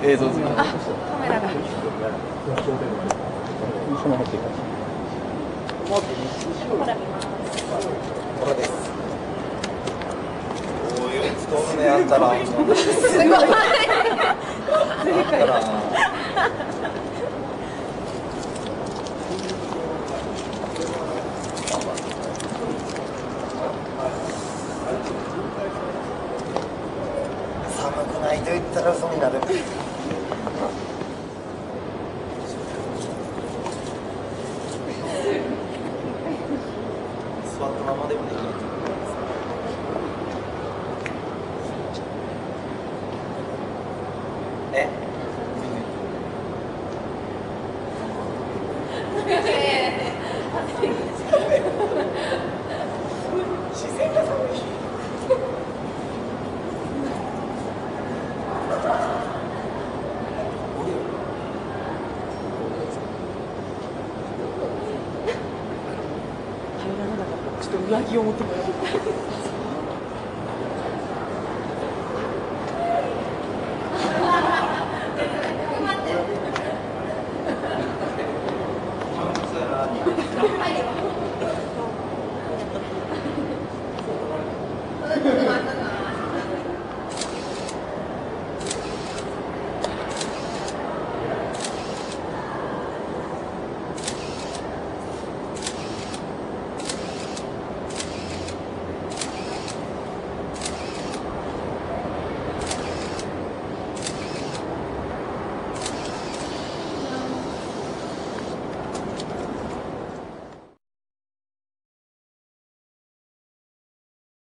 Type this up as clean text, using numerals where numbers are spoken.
映像付き。 カメラが。ほら見ます。 これです。おい、1つ目あったら。 すごい。 あったら。寒くないと言ったら嘘になる。座ったままでもできると思います。え？視線が寒い。 入らなかった。ちょっと上着を持ってもらう。